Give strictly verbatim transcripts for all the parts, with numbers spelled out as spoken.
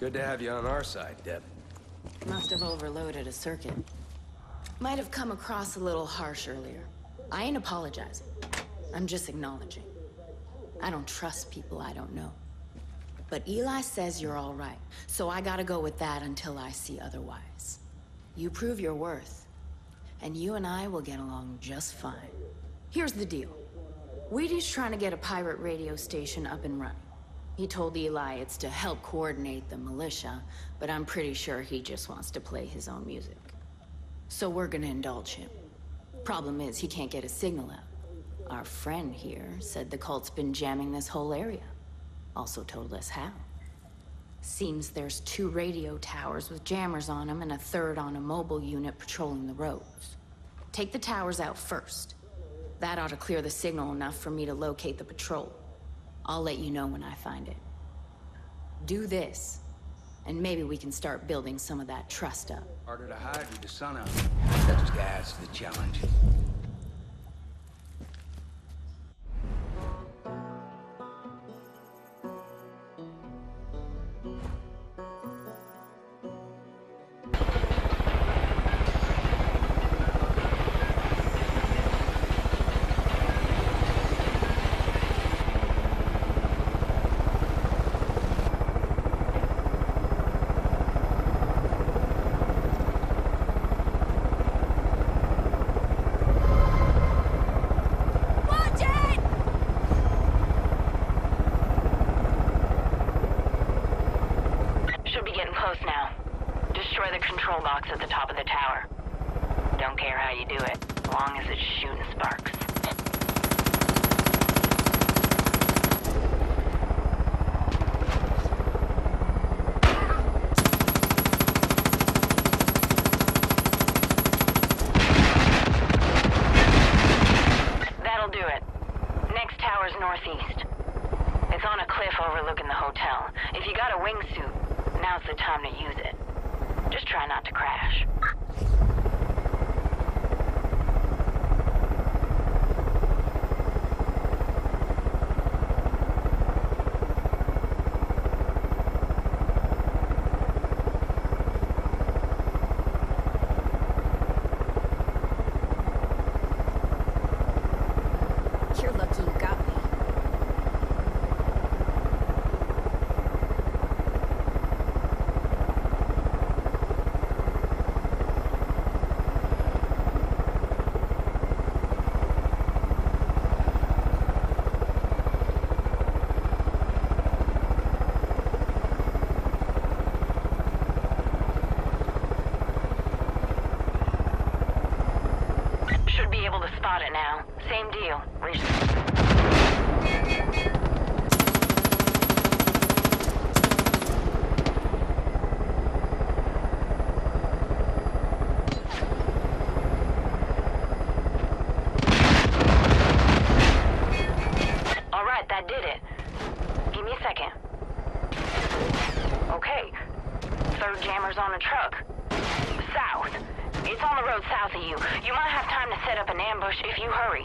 Good to have you on our side, Deb. Must have overloaded a circuit. Might have come across a little harsh earlier. I ain't apologizing. I'm just acknowledging. I don't trust people I don't know. But Eli says you're all right, so I gotta go with that until I see otherwise. You prove your worth, and you and I will get along just fine. Here's the deal. Wheaty's trying to get a pirate radio station up and running. He told Eli it's to help coordinate the militia, but I'm pretty sure he just wants to play his own music. So we're gonna indulge him. Problem is, he can't get a signal out. Our friend here said the cult's been jamming this whole area. Also told us how. Seems there's two radio towers with jammers on them and a third on a mobile unit patrolling the roads. Take the towers out first. That ought to clear the signal enough for me to locate the patrol. I'll let you know when I find it. Do this, and maybe we can start building some of that trust up. Harder to hide with the sun out. That just adds to the challenge. Northeast. It's on a cliff overlooking the hotel. If you got a wingsuit, now's the time to use it. Just try not to crash. On a truck. South. It's on the road south of you. You might have time to set up an ambush if you hurry.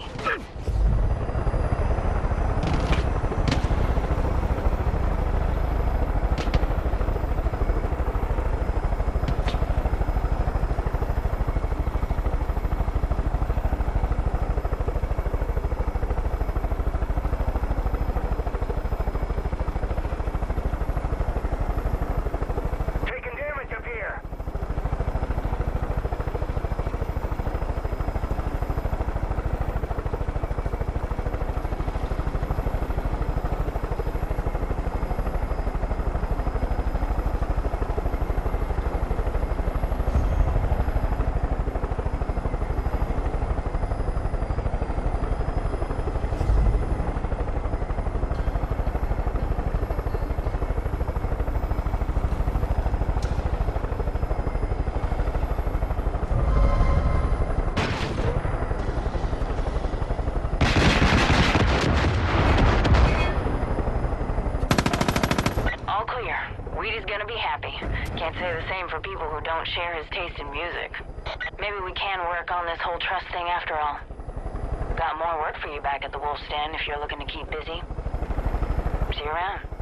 Can't say the same for people who don't share his taste in music. Maybe we can work on this whole trust thing after all. Got more work for you back at the Wolf's Den if you're looking to keep busy. See you around.